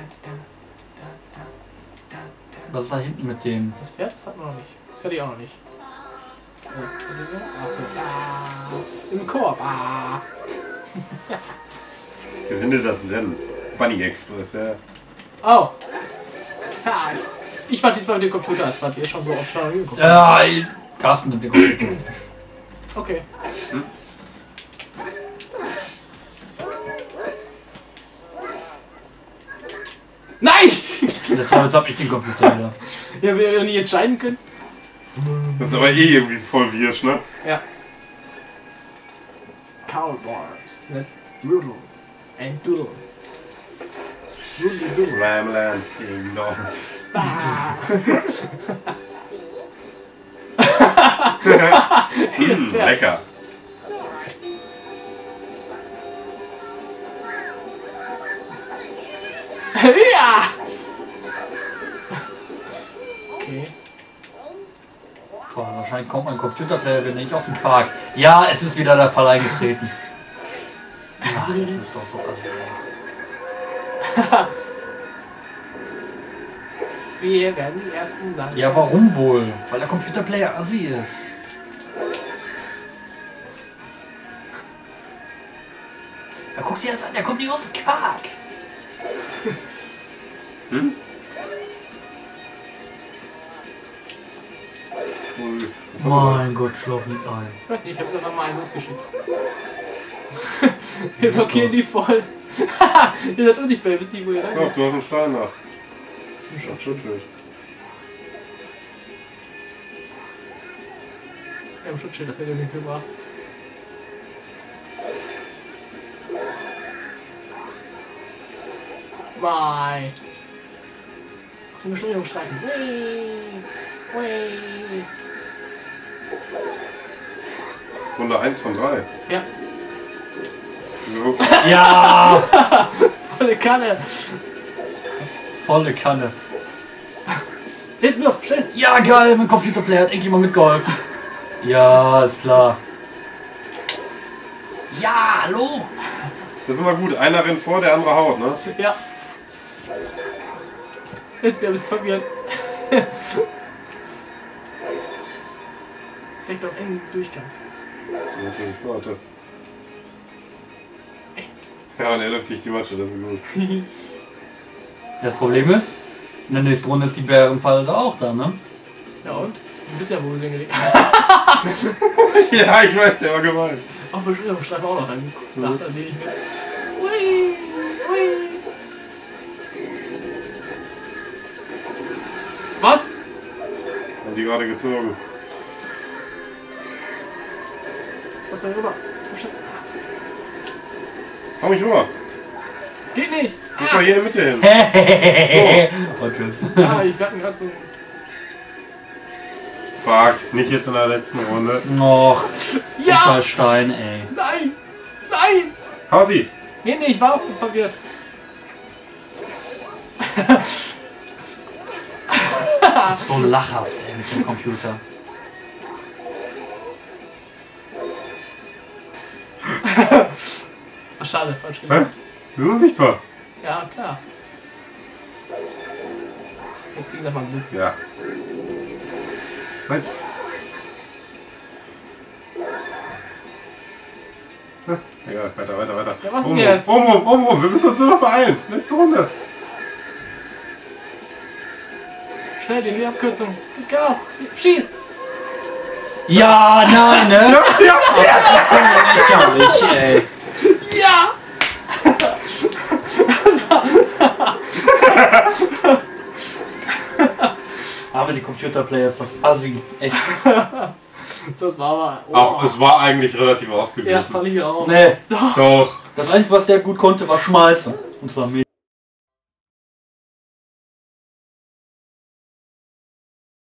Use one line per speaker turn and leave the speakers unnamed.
Was ist da hinten mit dem?
Das Pferd, das hatten wir noch nicht. Das hatte ich auch noch nicht. Achso. Im Korb.
Gewinne das Rennen. Bunny Express, ja.
Oh. Ja, ich war diesmal mit dem Computer, als wart ihr schon so auf Schnell geguckt.
Ja, Carsten mit dem Computer.
Okay. Nein!
Jetzt hab ich den Computer wieder.
Ja, wir nicht entscheiden können.
Das ist aber eh irgendwie voll wirsch, ne?
Ja. Cowboys. Let's doodle. And doodle. Doodle doodle.
Ramland, Ding Dong. Lecker.
Ja! Okay.
Boah, wahrscheinlich kommt mein Computerplayer wieder nicht aus dem Quark. Ja, es ist wieder der Fall eingetreten. Ach, das ist doch so assi.
Wir werden die Ersten sein.
Ja, warum wohl? Weil der Computerplayer assi ist. Ja, guck dir das an, der kommt nicht aus dem Quark.
Hm?
Mein Gott, schlaf nicht ein.
Ich weiß nicht, ich hab's einfach mal einen losgeschickt. Wir blockieren die voll. Ihr seid unsichtbar, wisst ihr, wo ihr
Pass
rein
auf, du hast einen Stein nach.
Das ist ein Schock.
Schutzschild.
Wir haben Schutzschild, das hätte ich nicht gebracht. Bye. Auf den Beschleunigungsstreifen.
Runde 1 von 3.
Ja.
So.
Ja!
Volle Kanne.
Volle Kanne.
Jetzt wirf, schnell.
Ja, geil, mein Computerplayer hat endlich mal mitgeholfen. Ja, ist klar. Ja, hallo?
Das ist immer gut. Einer rennt vor, der andere haut, ne?
Ja. Jetzt wir haben es verwirrt. Direkt auf engen Durchgang.
Jetzt ist es warte. Ja, und er läuft sich die Matsche, das ist gut.
Das Problem ist, in der nächsten Runde ist die Bärenfalle da auch da, ne?
Ja und? Du bist ja wohl hingelegt.
Ja, ich weiß, der war gemeint.
Auch Beschreibung auch noch einen Lacht, an den ich mit. Ui, ui. Was?
Haben die gerade gezogen.
Was war rüber?
Hau mich rüber.
Geht nicht!
Du musst mal hier in der Mitte hin.
Und tschüss.
Ja, ich werde gerade so.
Fuck, nicht jetzt in der letzten Runde.
Och,
Ja!
scheiß Stein, ey.
Nein! Nein!
Hau sie!
Nee, ich war auch verwirrt.
Das ist so lachhaft, ey, mit dem Computer.
Ach, schade, falsch
Hä?
gemacht.
Sie sind unsichtbar.
Ja, klar. Jetzt kriegen wir mal einen Blitz.
Ja. Nein. Egal, weiter.
Ja, was denn jetzt?
Oben, wir müssen uns nur noch beeilen. Letzte Runde.
Schnell, die Abkürzung. Mit Gas. Schieß!
Ja, nein, ne?
Ja.
Das ist lächerlich, ey.
Ja!
Aber die Computerplayer ist das assi. Echt.
Das war aber. Oh.
Auch, es war eigentlich relativ ausgeglichen.
Ja, fand ich auch.
Nee,
Doch.
das Einzige, was der gut konnte, war schmeißen. Und zwar mich.